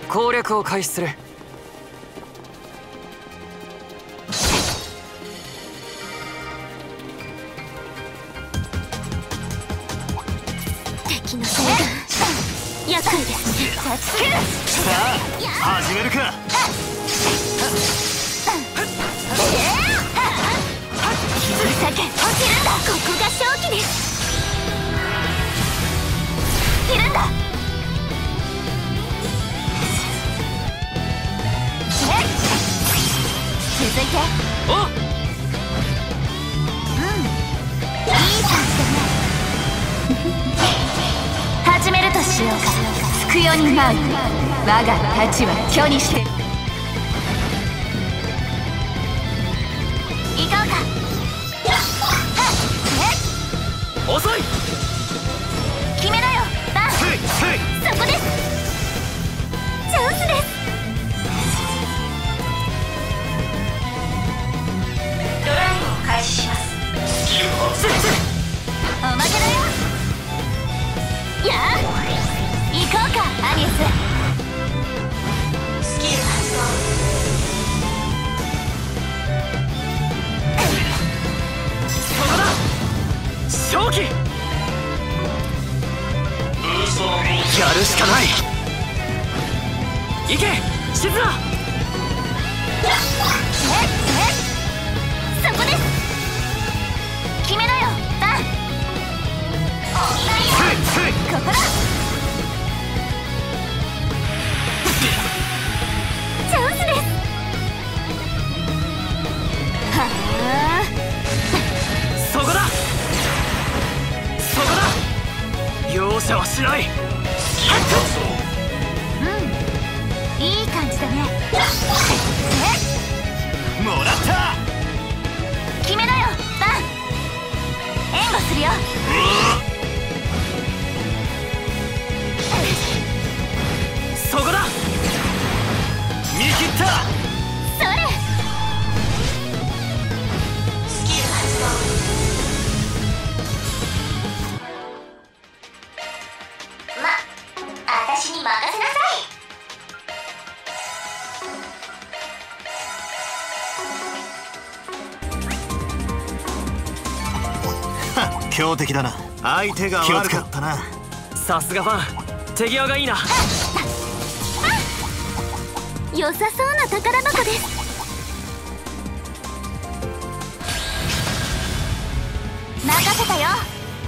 攻略を開始する。 敵の手が厄介ですね。 さあ始めるか。 傷先落ちるんだ。ここが勝機です。いるんだ。続いて。 おっ、 いい感じだね。始めるとしようか。つくよに舞う。我が太刀は巨にして行こうか。 遅い。 決めろよ、バン。そこです。チャンスです。ドライブを開始します。 スキル発動。 おまけだよ。やあ、行こうか、アニエス。スキル発動。 そこだ。勝機。やるしかない。行けシズラ。 そこです。決めろよ、バン。ここだ。チャンスです。はあ、 そこだ。そこだ。容赦はしない。 いい感じだね。 もらった。 決めろよ、バン。援護するよ。 そこだ。見切った。 それ。スキル発動。私に任せなさい。 強敵だな。相手が悪かったな。 さすがファン、手際がいいな。 良さそうな宝箱です。任せたよ。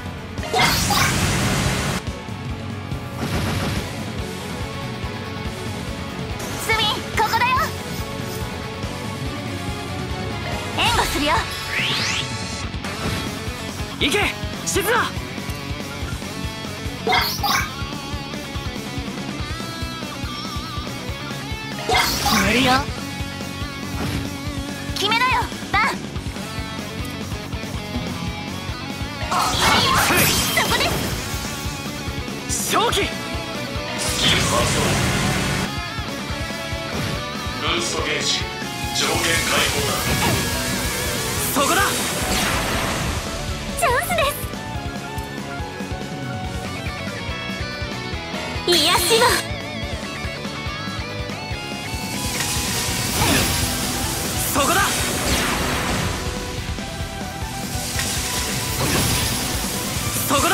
スミン、ここだよ。援護するよ。 行けシズラ。 決めるよ。決めろよ、バン。そこです。 勝機。 スキル発動。ブーストゲージ上限解放だ。 そこだ。 チャンスです。癒しはそこだ。そこだ。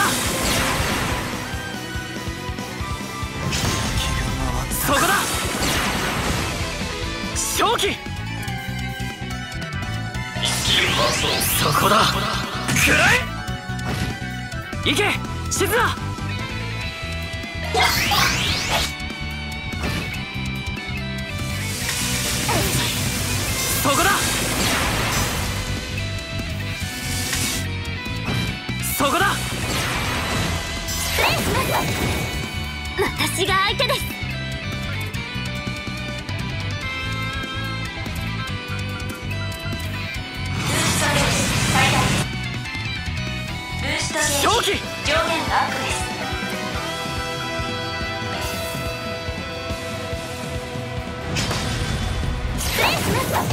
そこだ。勝機。 スキル発動。 そこだ。くらえ。行けシズラ。そこだ。そこだ。 失礼します。私が相手です。 勝機。 上限アップです。失礼します。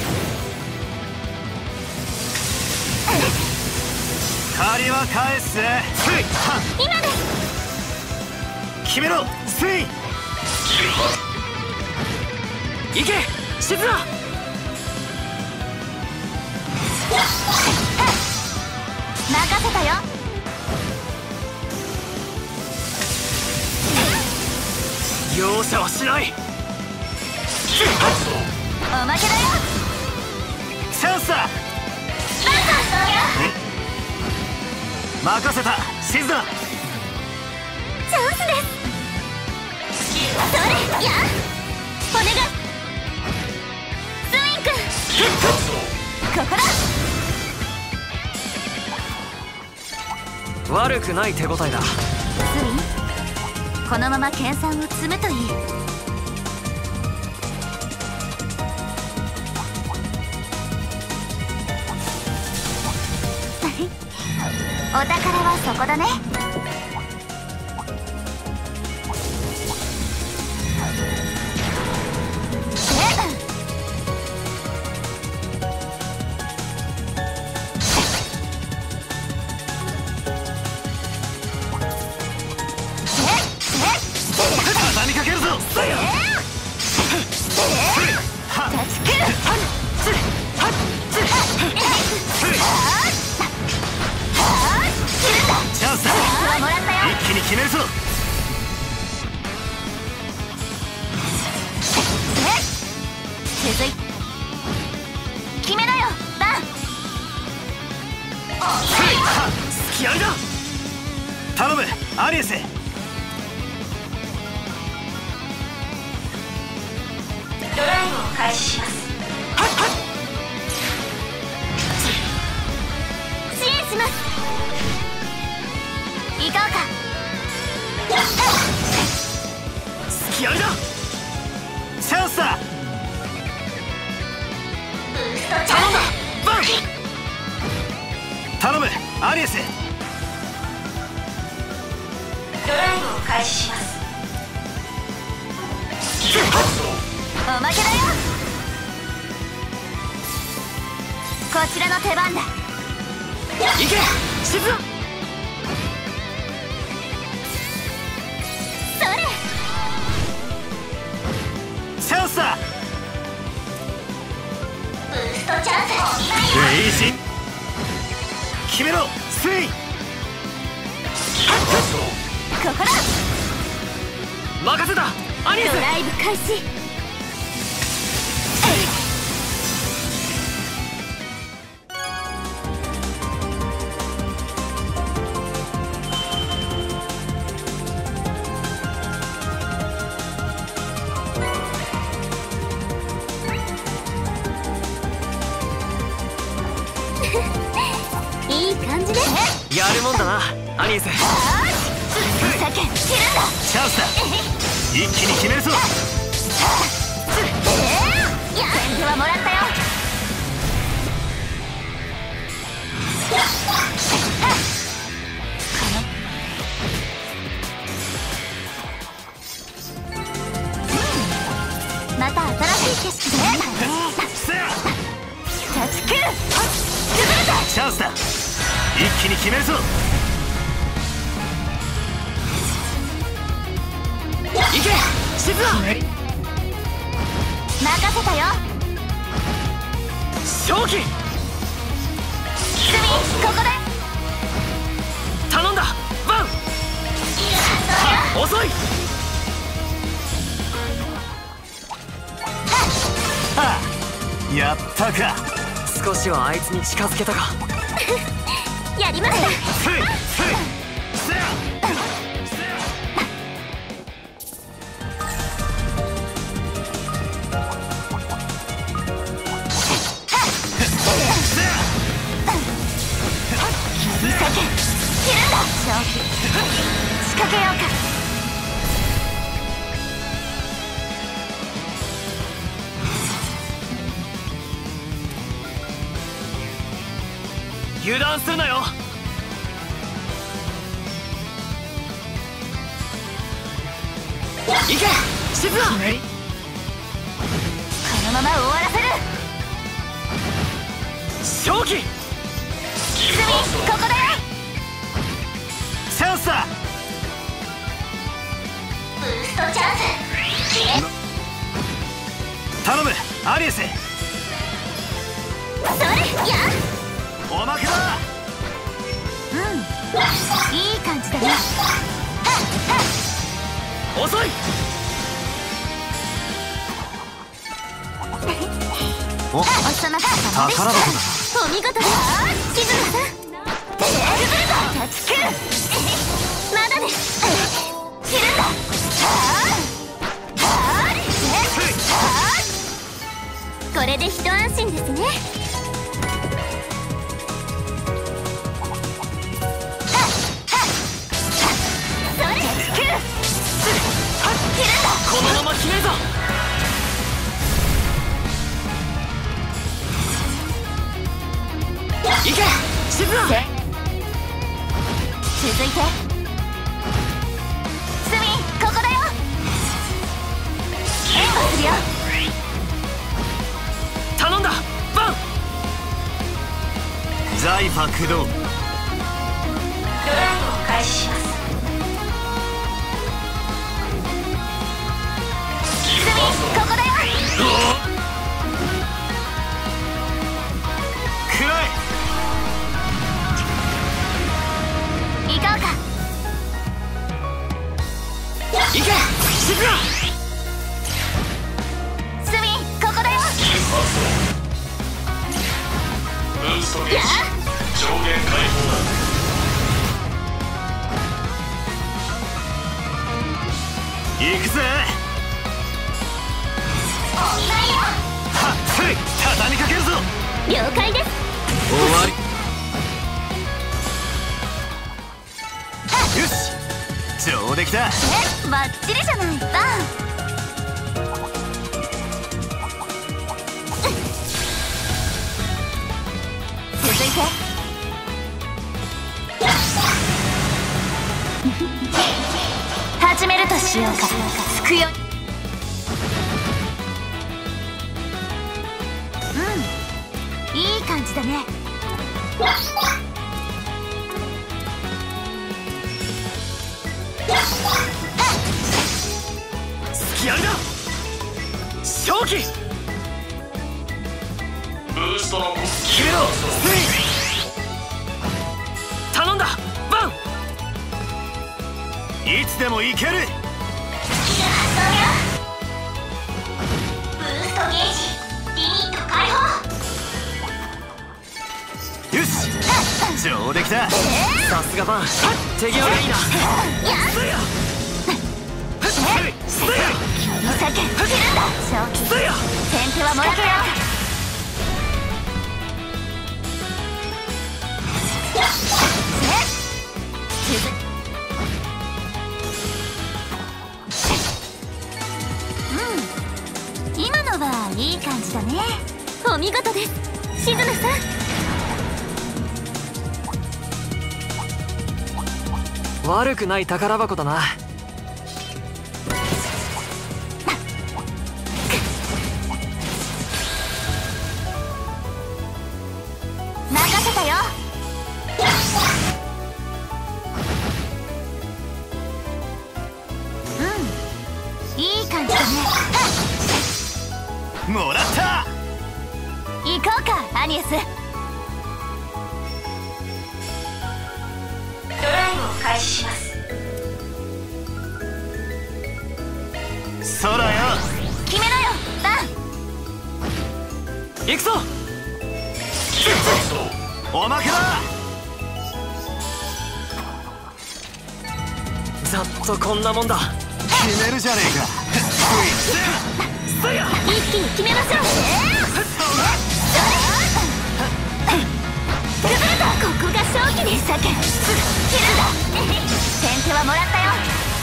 借りは返すぜ。 今です。 決めろスイン。スキル発行け静か。 任せたよ。 容赦はしない。 おまけだよ。 チャンスだ。任せたシズナ。 チャンスです。それやお願い。スインクここだ。 悪くない手応えだ。 スイン、このまま研鑽を積むといい。お宝はそこだね。 畳みかけるぞ。チャンスだ。 もらったよ。 一気に決めるぞ。 続いて決めろよバン。 隙ありだ。 頼むアリエス。 ドライブを開始します。支援します。行こうか。 隙ありだ。 チャンスだ。 頼んだバン。 頼むアリエス。 ドライブを開始します。おまけだよ。こちらの手番だ。 行け静か。 それチャンスだ。 ブーストチャンス。 いいし決めろスイン。 ここだ。 任せたアニエス。 ドライブ開始。いい感じね。 やるもんだなアニエス。 世間知るんだ。 チャンスだ。一気に決めるぞ。 先手はもらったよ。また新しい景色だね。キャッチクールチャンスだ。一気に決めるぞ。 行け静か。 任せたよ。 正気。 スミここで頼んだバン。遅い。 はあ、やったか。 少しはあいつに近づけたか。 やりました。 ふいふいせや。 正気仕掛けようか。 油断するなよ。行け静か。 このまま終わらせる。 正気。 スミここだよ。 チャンスだ。 ブーストチャンス。 頼アリエス。 それやおまけだ。 いい感じだね。 遅い。 お、 収まった様でした。 宝箱だ。 お見事だ。静野さんまだです。切るんだ。これで一安心ですね。それ切るんだ。 このまま決めるぞ。行け静野。 続いてスミン、ここだよ。援護するよ。 頼んだバン。 ザイファ駆動。 ドライブを開始します。スミン、ここだよ。 くらえ。 行こうか。 行け静野。 スミン、ここだよ。 ブーストゲージ上限解放だ。 行くぜ。 お見舞いよ。 はっふい、畳みかけるぞ。 了解です。 終わり。よし、上出来だ。 バッチリじゃない。バン。続いて始めるとしようか。つくよ。いい感じだね。 隙ありだ。正気。 ブーストの決めろスイン。頼んだバン。 いつでも行ける。 ブーストゲージリミット解放。 よし、上出来だ。 さすがバン。手際がいいな。 やっスイン。 切るんだ。正気。 スイン。 先手はもらったよ。今のはいい感じだね。お見事です静野さん。 悪くない宝箱だな。 任せたよ。いい感じだね。 もらった。 行こうかアニエス。ドライブを開始します。 空よ。 決めろよバン。 行くぞ。 おまけだ。 ざっとこんなもんだ。 決めるじゃねえか。 スイン。 一気に決めましょう。ここが勝機です。切るんだ。先手はもらったよ。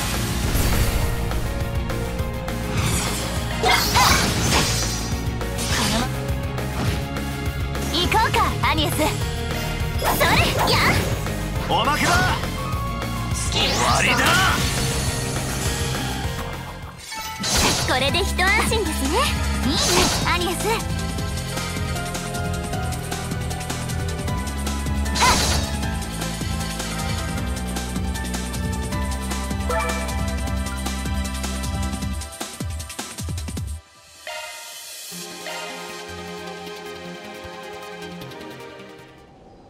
行こうかアニエス。それやおまけだ。終わりだ。 これで一安心ですね。いいねアニエス。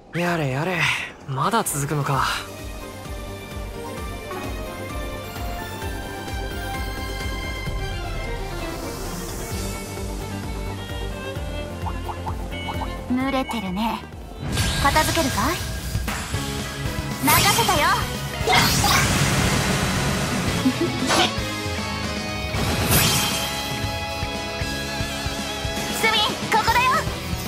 やれやれ、まだ続くのか。 濡れてるね。片付けるかい？任せたよ。スミン、ここだよ。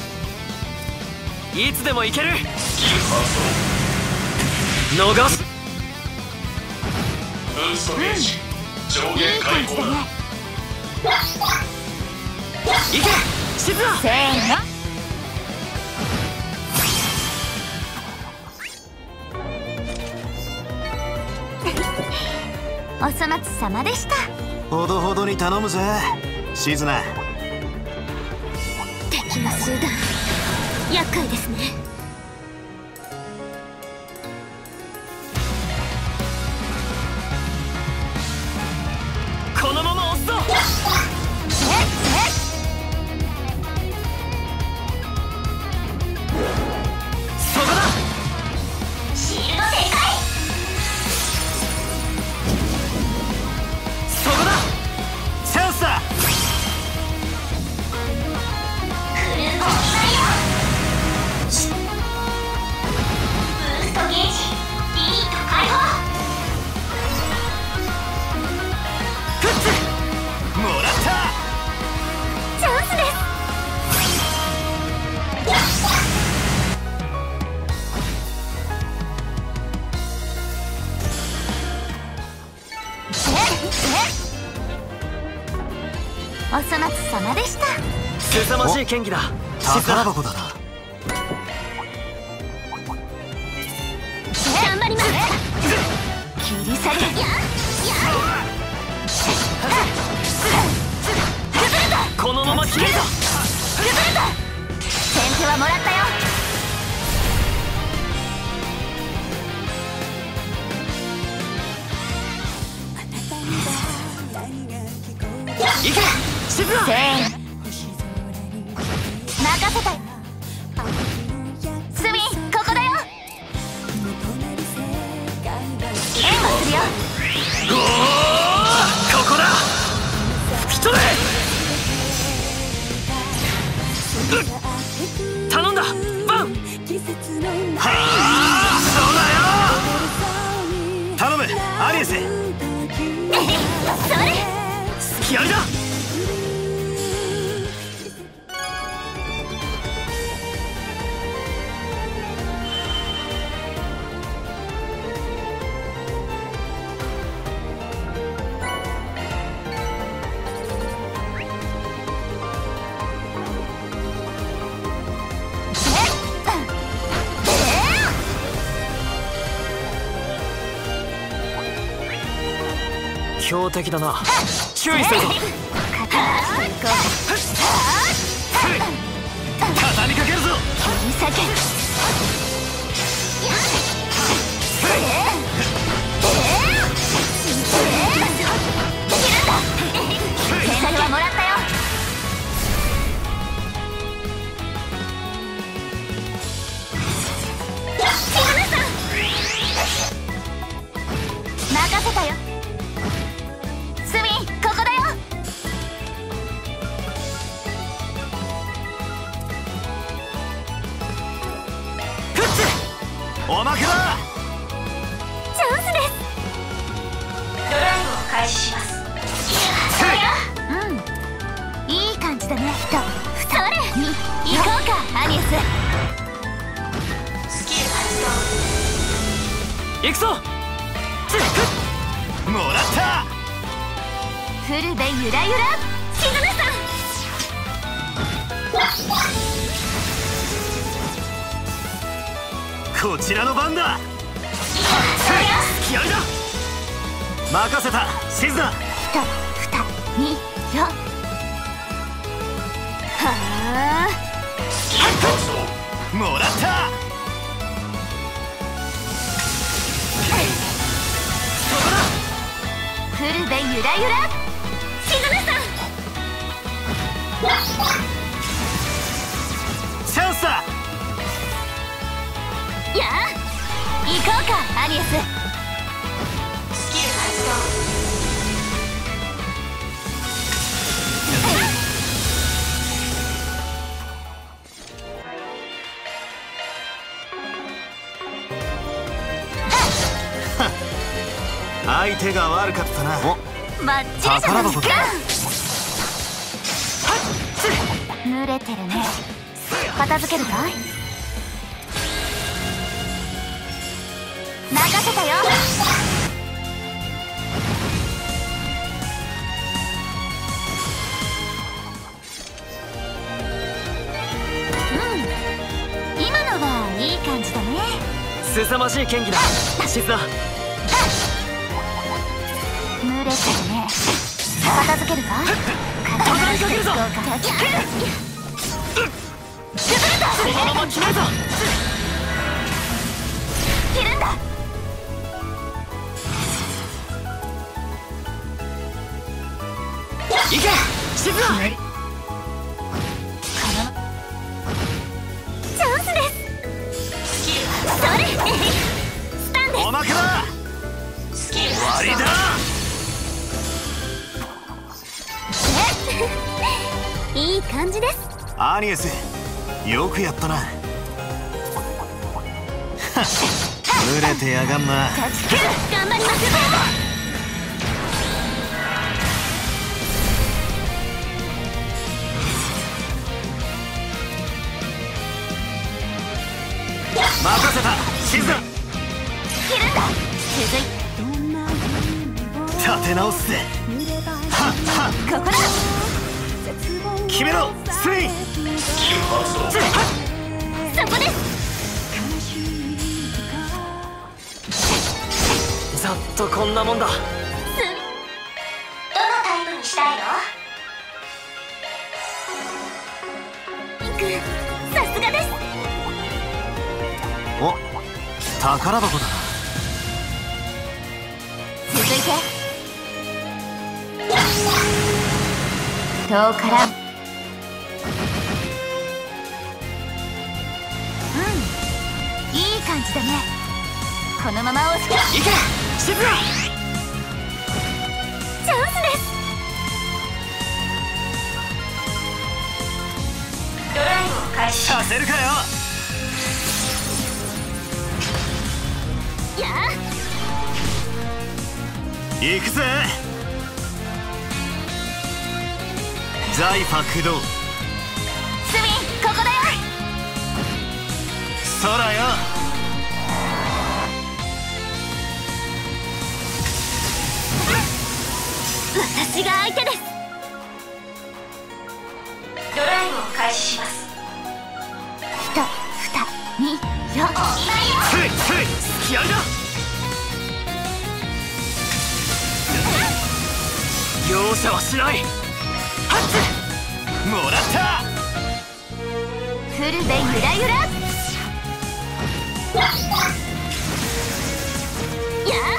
いつでも行ける。 スキル発動。 逃す。 ブーストゲージ上限解放だ。 行けシズナ。 せーの。お粗末様でした。 ほどほどに頼むぜシズナ。 敵の集団、厄介ですね。 このまま押すぞ。そこだ。 シールドでかい。 そこだ。 チャンスだ。 フルボールだよ。ブーストゲージリミット解放。 もらった。 チャンスです。お粗末様でした。 凄まじい剣技だ。 宝箱だな。 頑張ります。切り裂け。 このまま決めるぞ。 崩れた。先手はもらったよ。 行けシズナ。 せーの。任せた。スミン、ここだよ。援護するよ。 ここだ。吹き飛べ。頼んだバン。 はあ、そうだよ。頼むアリエス。 それ。 隙ありだ。強敵だな。注意するぞ。畳みかけるぞ。 切り裂け。先手はもらったよ。任せたよ。スミン、ここだよ。 フッツおまけだ。 チャンスです。 ドライブを開始します。 うん、いい感じだね。と、それに行こうかアニエス。 スキル発動。 行くぞ。 もらった。 フルでゆらゆら。シズナさん。 こちらの番だ。 隙ありだ。 任せたシズナ。 と、2、2、4。はあ。 スキル発動。 もらった。 そこだ。 フルでゆらゆら。シズナさん。 チャンスだ。 やあ行こうかアニエス。 スキル発動。 相手が悪かったな。 バッチリじゃないか。濡れてるね。片付けるかい。任せたよ。今のはいい感じだね。 凄まじい剣技だシズナ。 濡れてるね。片付けるか。 畳みかけるぞ。 崩れた。 このまま決めるぞ。 切るんだ。 いけシズナ。 チャンスです。それスタンです。 おまけだ。 スキル終わりだ。 いい感じです。 アニエスよくやったな。濡れてやがんな。 頑張ります。 任せたシズナ。 切るんだ。続い立て直すぜ。はっはっここだ。 決めろスイン。 スキル発動。 そこです。 ざっとこんなもんだ。 どのタイプにしたいの？ さすがです。 お宝箱だな。 続いて遠からいい感じだね。このまま押し切る。 いけシズナ。 チャンスです。 ドライブを開始します。 させるかよ。 やあ行くぜ。ザイファ駆動。 スウィンここだよ。 空よ。 私が相手です。 ドライブを開始します。 1、2、2、4。 ふいふい気合いだ。容赦はしない。ハッもらった。 フルでゆらゆら。やあ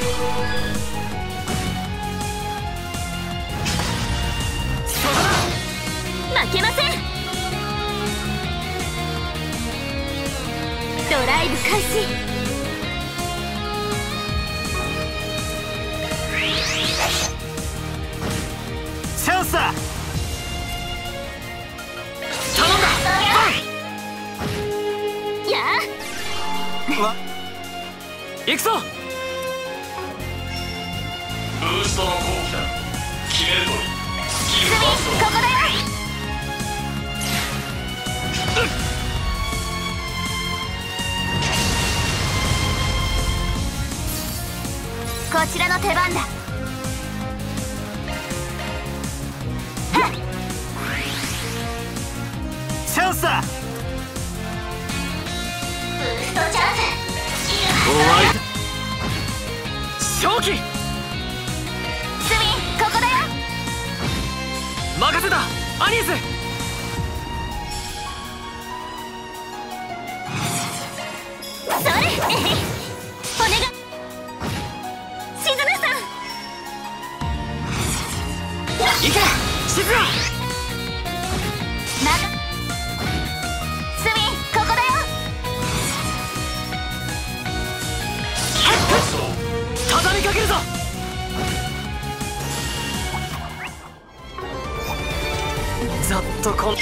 負けません。ドライブ開始。 チャンスだ。 頼んだ。 やあわ行くぞ。 ブーストの後期だ。決めるといい。スキル発動。 ここだよ。こちらの手番だ。 チャンスだ。 ブーストチャンス。スキル発終わりだ。 勝機。 スウィンここだよ。 任せたアニエス。 それお願いシズナさん。 いけシズナ。 スウィンここだよ。 かけるぞ。ざっとこん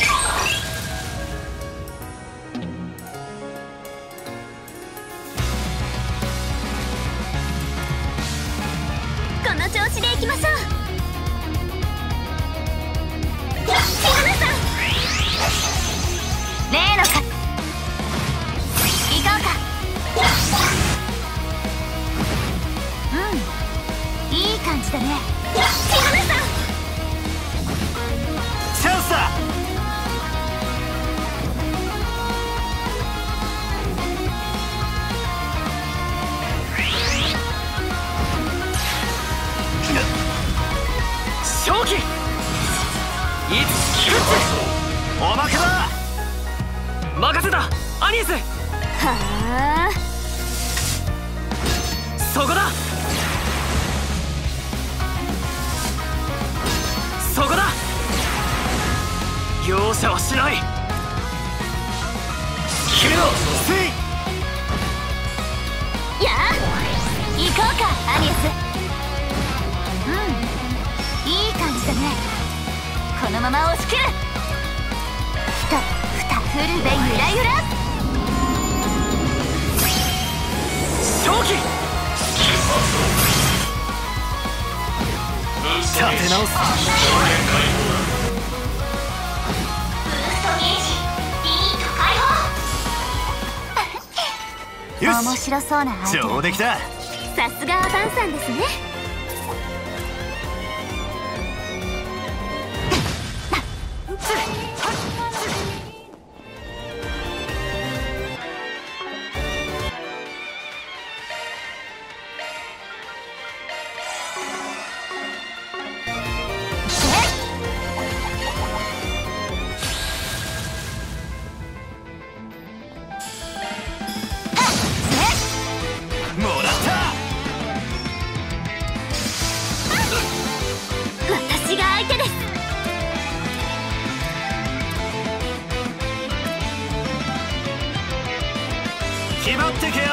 この調子でいきましょう。シグナさん、例のか行こうか。いい感じだね。シグナさん、 チャンスだ。 正気、いつ食っておまけだ。 任せたアニエス。 はあ、 そこだそこだ。容赦はしない。決めろ。 スイやあ行こうかアニエス。いい感じだね。このまま押し切る。フルでゆらゆら。 正気、 立て直す。 ブーストゲージリミット解放。 よ面し、 白そうな相手。 上出来だ。 さすがはバンさんですね。 もらった。 私が相手です。 決まってけよ。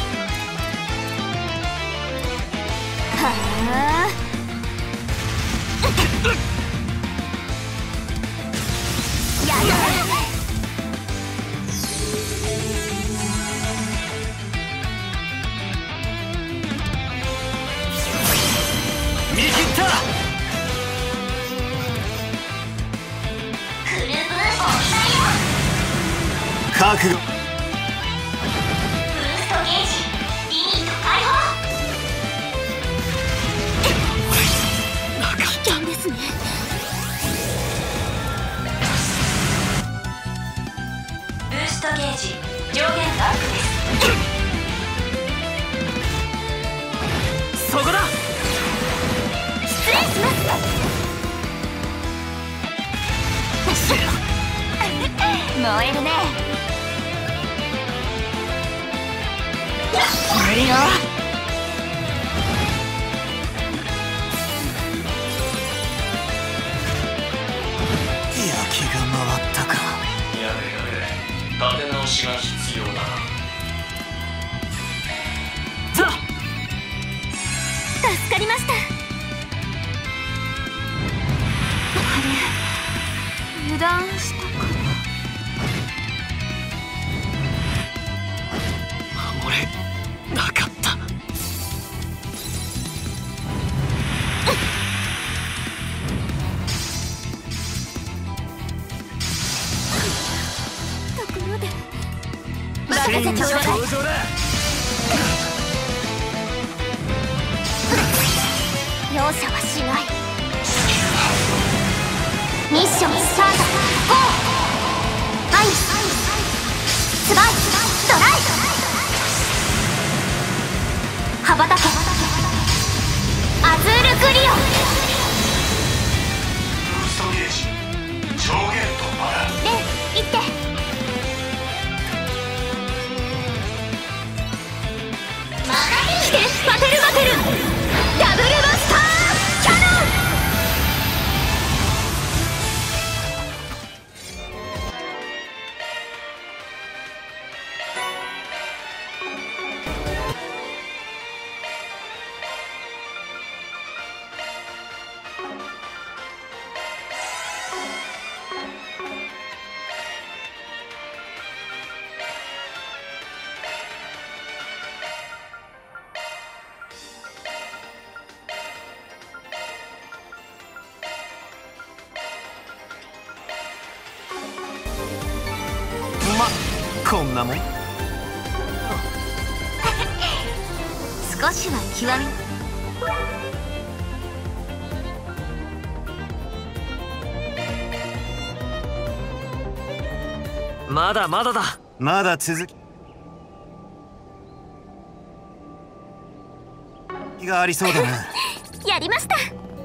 はあ、やだ。 見切った。 フルブーストしたよ。 覚悟。 ブーストゲージリミット解放。 危険ですね。 ブーストゲージ上限アップです。 そこだ。 失礼します。燃えるね。無理よ。 焼きが回ったか。 やれやれ、立て直しが必要だな。 ザ助かりました。あれ、油断したか守れなかった。 ところで任せちょうだい。 登場だ。 容赦はしない。ミッションスタート。ゴー。アイススバイドライ。羽ばたけアズールグリオン。 ブーストゲージ上限突破だ。 レン行って。来てバテルバテルダブルバスターキャノン。 こんなもん。 少しは極み。 まだまだだ。 まだ続きがありそうだな。 やりました。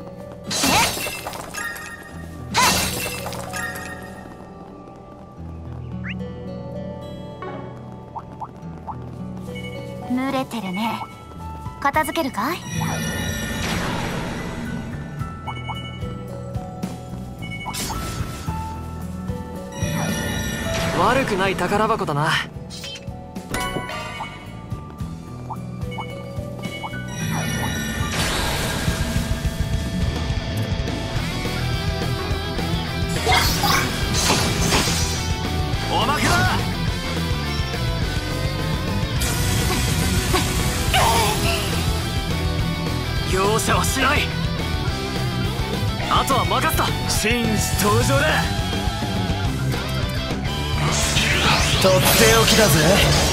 蒸れてるね。片付けるかい？ 悪くない宝箱だな。 おまけだ。 容赦はしない。あとは任せた。 紳士登場だ。とっておきだぜ。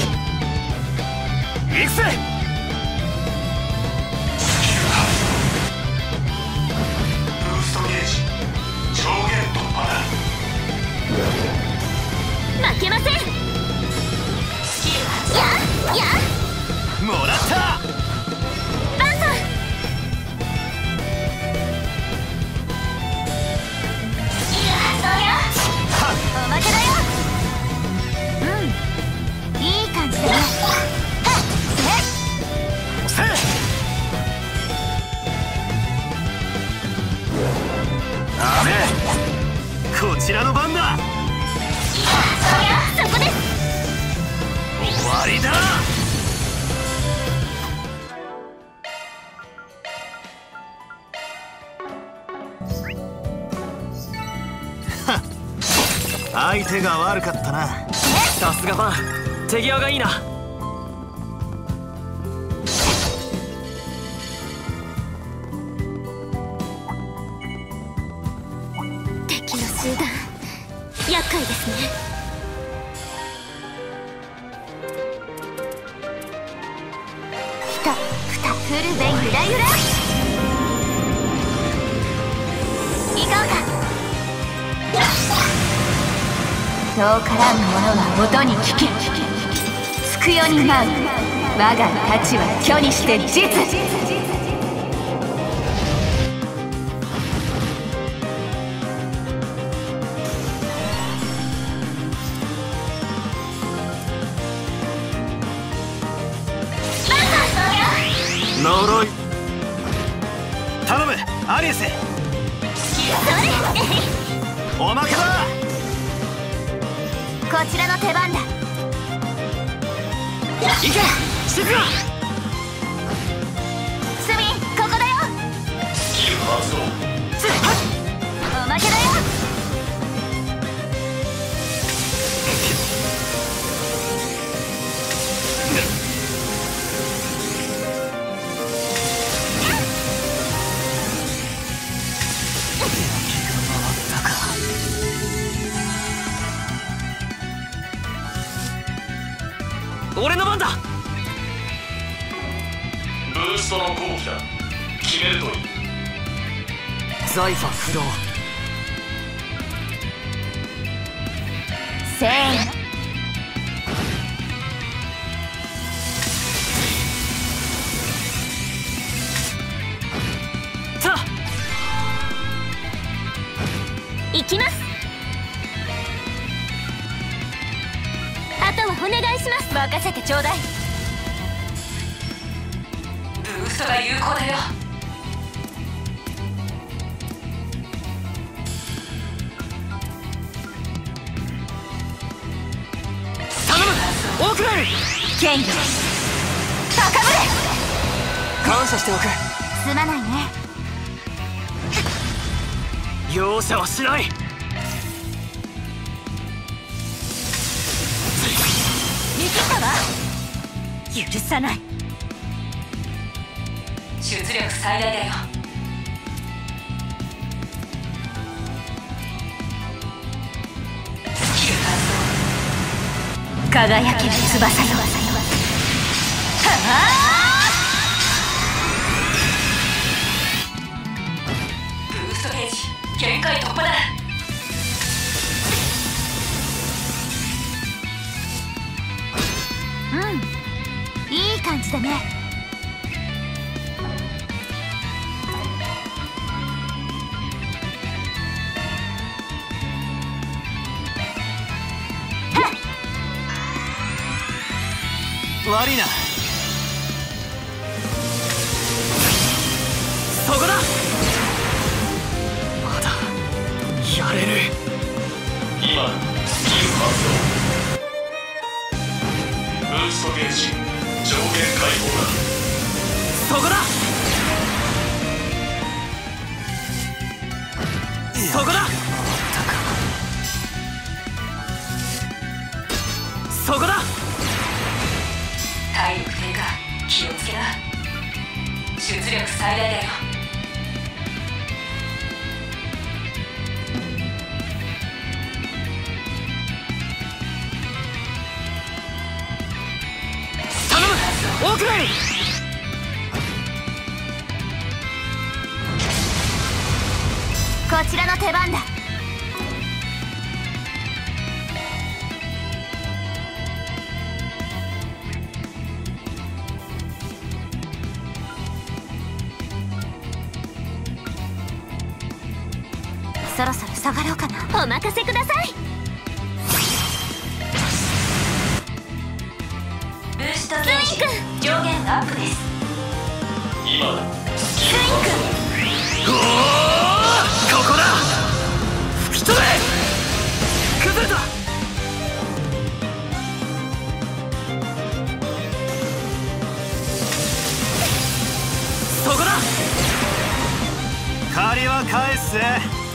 行くぜ。 ブーストゲージ上限突破だ。 負けません。やもらった。 バンさん。おまけだよ。いい感じだね。 ダメ。こちらの番だ。 そこです。 終わりだ。相手が悪かったな。 さすがファン、手際がいいな。 敵の集団、厄介ですね。ひたふたフルベゆらゆら。行こうか。遠からぬ者は音に聞け。つくよに舞う我が太刀は巨にして実。 呪い。頼むアリエス。おまけだ。 こちらの手番だ。 行けシズラ。 スミン、ここだよ。 スキル発動。 おまけだよ。 俺の番だ。 ブーストの後期だ。決めるといい。 ザイファ不動。 せーの。 さあ行きます。あとはお願いします。任せてちょうだい。 ブーストが有効だよ。 頼むオークライル。 権威高ぶれ。 感謝しておく。 すまないね。 容赦はしない。 見切ったわ。許さない。 出力最大だよ。スキル発動。 輝ける翼よ。 ブーストゲージ限界突破だ。 いい感じだね。 悪いな。 そこだ。まだやれる。 今スキル発動。ブーストゲージ上限解放だ。 そこだ。そこだ。そこだ。 体力低下気をつけな。出力最大だよ。 頼むオークレイ。 こちらの出番だ。そろそろ下がろうかな。お任せください。 ブーストゲージ上限アップです。 今だ。スキル発動。 おお、ここだ。吹き飛べ。崩れた。そこだ。 借りは返すぜ。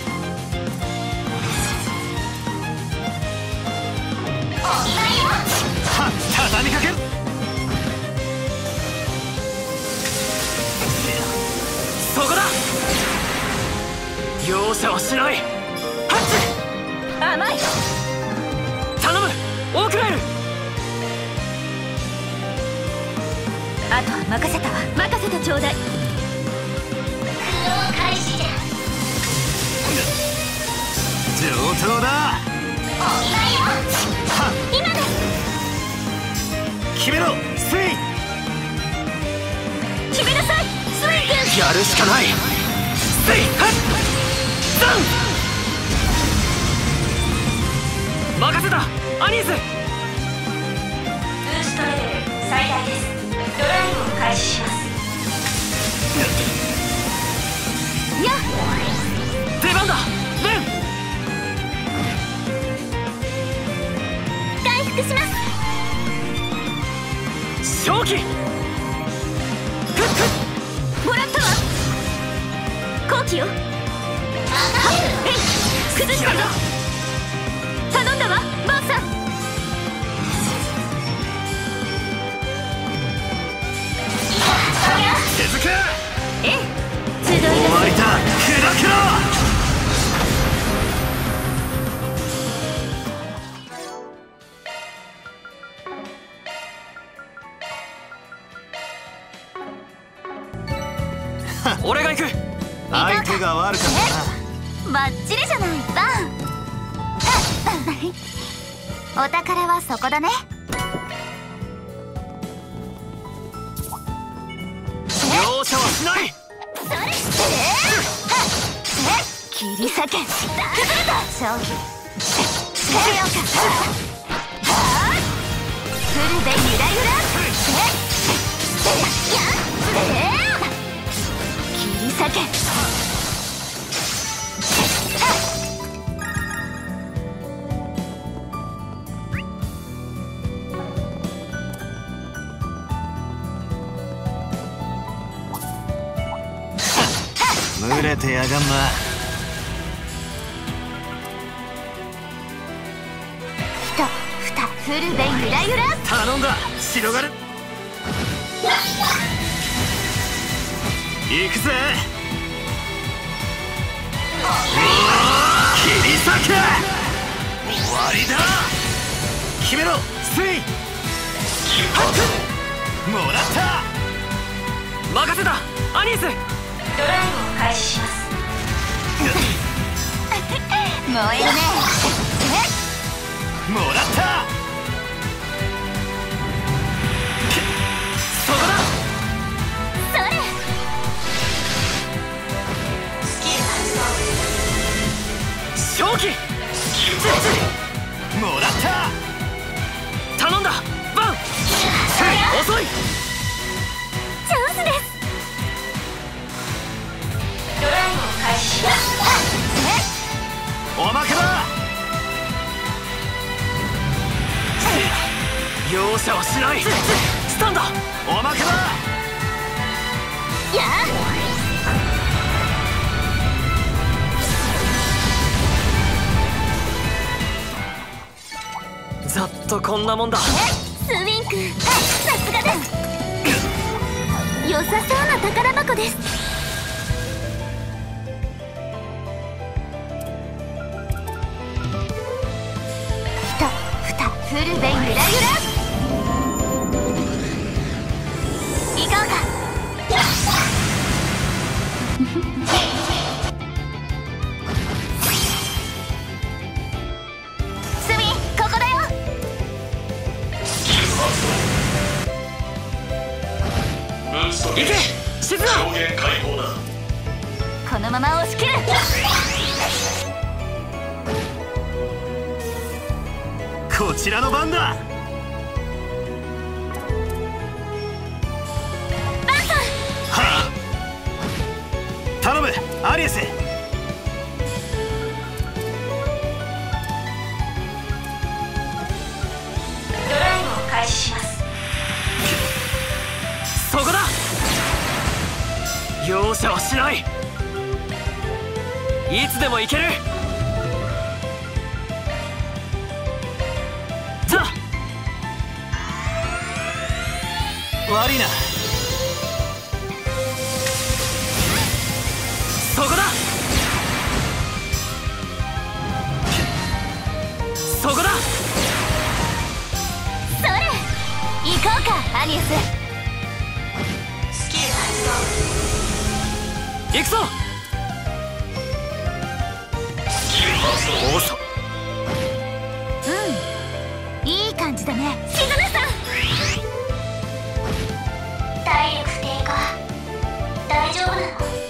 はっ、畳みかける。 そこだ。容赦はしない。ハッチ。 甘い。 頼むオークライル。 あとは任せたわ。任せてちょうだい。 苦労開始じゃ。 上等だ。 今です。 決めろスイン。 決めなさいスイン君。 やるしかない。スイハッダウン。任せたアニーズ。 ブーストレベル最大です。ドライブを開始します。 やっ出番だレン。 回復します。 正気。フッフもらったわ。後期よ。えい崩したぞ。頼んだわバーさん。 手づく。 ええ集い終わりだ。砕けろ。 俺が行く。 相手が悪かったな。 バッチリじゃないバン。お宝はそこだね。 容赦はしない。 切り裂け。崩れた。将棋せよか。フルでゆらゆら。切り裂け。 群れてやがんな。 フルでゆらゆら。 頼んだ白ガル。行くぜ。切り裂け。終わりだ。切決めろスイン。もらった。 任せたアニエス。 ドライブを開始します。 燃えるね。 もらった。 そこだ。 それ。 スキル発動。 正気。 もらった。 頼んだバン。遅い。 チャンスです。 ドライブを開始します。 おまけだ。 容赦はしない。スタンだ。 おまけだ。 やざっとこんなもんだ。 スウィンク、さすがです。良さそうな宝箱です。フルベンゆらゆら。行こうか。スミン、ここだよ。 ブーストゲージ。 静か。 上限解放だ。 このまま押し切る。 こちらの番だ。 バンソン。 はあ、頼むアリエス。 ドライブを開始します。 そこだ。容赦はしない。いつでも行ける。 悪いな。 そこだ。そこだ。 それ。行こうかアニエス。 スキル発動。 行くぞ。 スキル発動。 いい感じだね。シズナさん。 体力低下。大丈夫なの？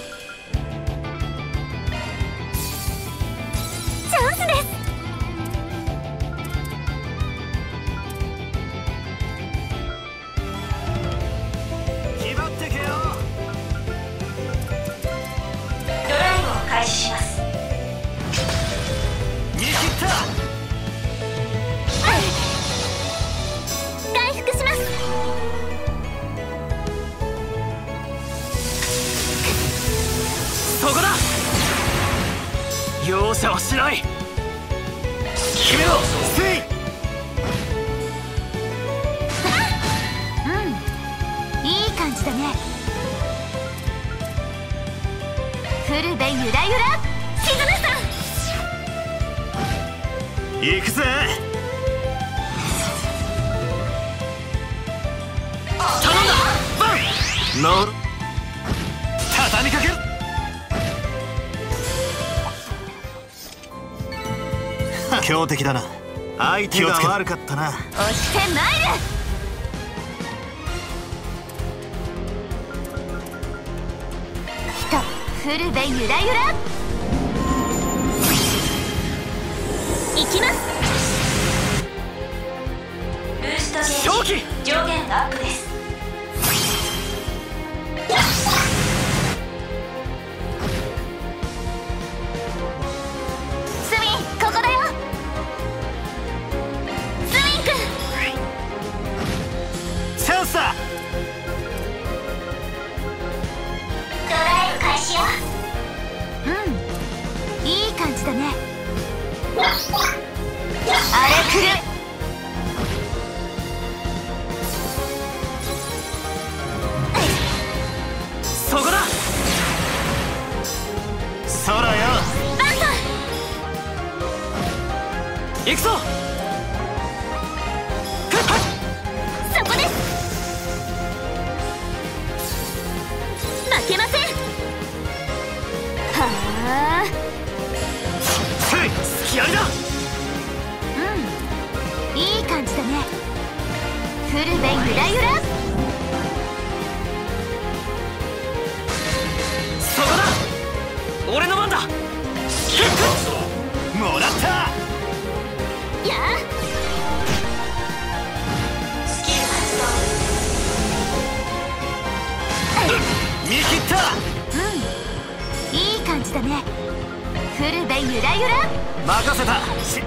チャンスです。 決まってけよ。 ドライブを開始します。 見切った。 回復します。 そこだ。容赦はしない。 決めろスイン。 いい感じだね。フルベンゆらゆら。シズナさん。 行くぜ。 頼んだバン。 乗る。畳みかける。強敵だな。相手が悪かったな。 押してまいる。フルベンゆらゆら。行きます。 ブーストゲ正気。 ージ上限アップです。 スミン、ここだよ。スウィンク。 チャンスだ。 ドライブ開始よ。 いい感じだね。あれくる。 そこだ。 空よ。 バンソン。 行くぞ。 ルベゆらゆら。 そこだ、俺の番だ。 スキル発動。 もらった。 やあ、 スキル発見切った。 いい感じだね。フルベゆらゆら。 任せた。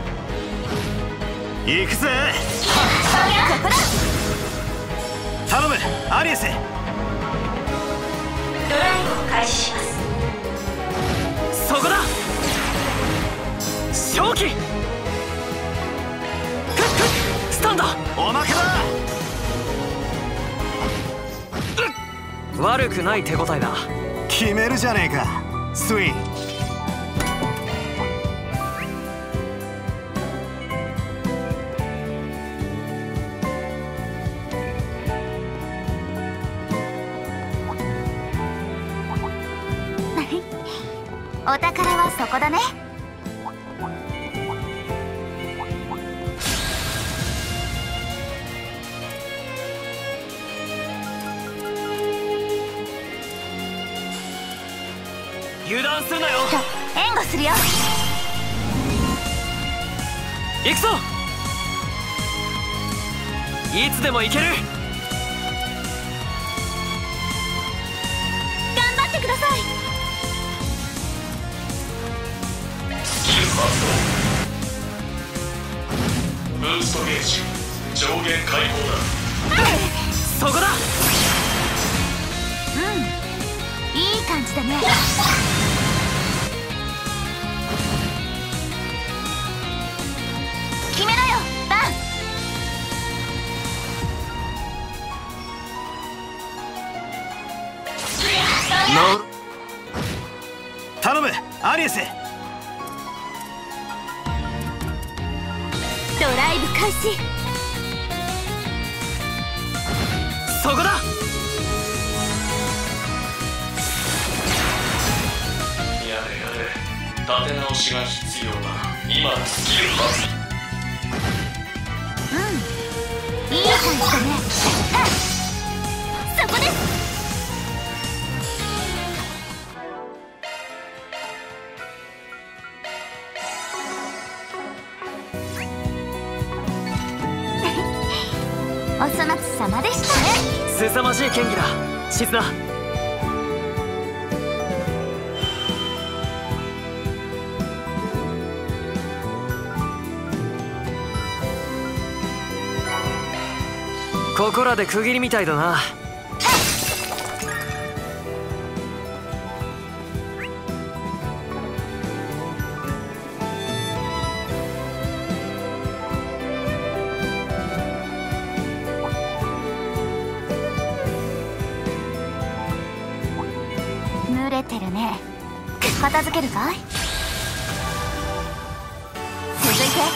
行くぜ。 ここだ。 頼むアリエス。 動。ドライブを開始します。 そこだ、正気。スタンド。 おまけだ。 悪くない手応えだ。 決めるじゃねえかスイン。 お宝はそこだね。 油断するなよ。 と援護するよ。 行くぞ。いつでも行ける。 頑張ってください。 スキル発動。ブーストゲージ上限解放だ。 そこだ。 いい感じだね。決めろよバン。 頼むアリエス。 ドライブ開始。 そこだ。 やれやれ、立て直しが必要だ。今のスキル発いい感じだね。そこです。お粗末様でしたね。 凄まじい剣技だシズナ。ここらで区切りみたいだな。 濡れてるね。片付けるかい。続いて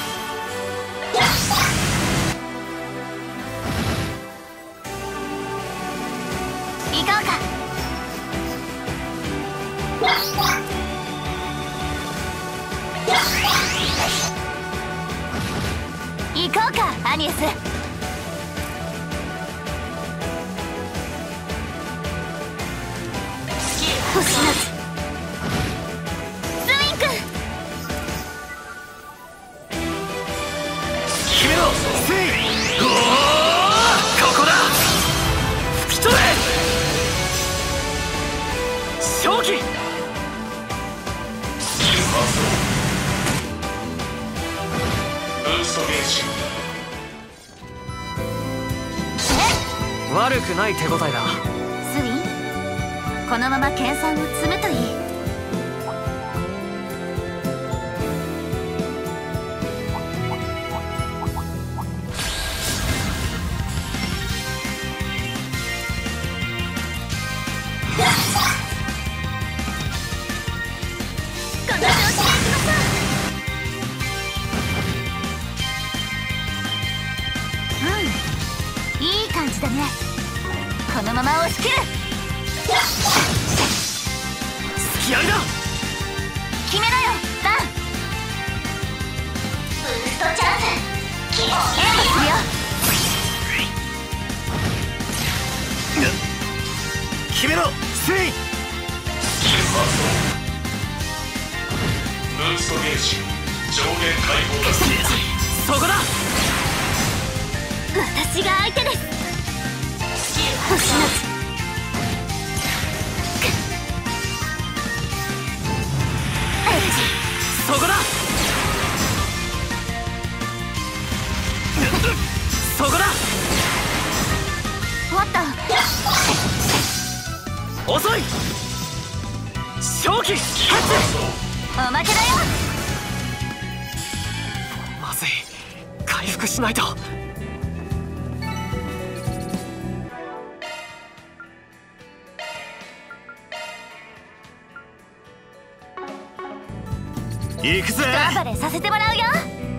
行こうか。行こうかアニエス。星のちスインク。 決めろスイン。おお、ここだ。吹き取れ正気。 スキル発動。ブーストゲージ。 悪くない手応えだ。 スイン、このまま研鑽を積むといい。この調子でいきましょう。いい感じだね。このまま押し切る。 隙ありだ。 決めろよバン。ブーストチャンス。援護するよ。 決めろスイン。 スキル発動。ブーストゲージ上限解放だ。 そこだ。 私が相手です。 スキル発動。 星の地そこだ。そこだ。 おっと遅い。正気スキル発動。 おまけだよ。 まずい、回復しないと。 行くぜ。 ガバレさせてもらうよ。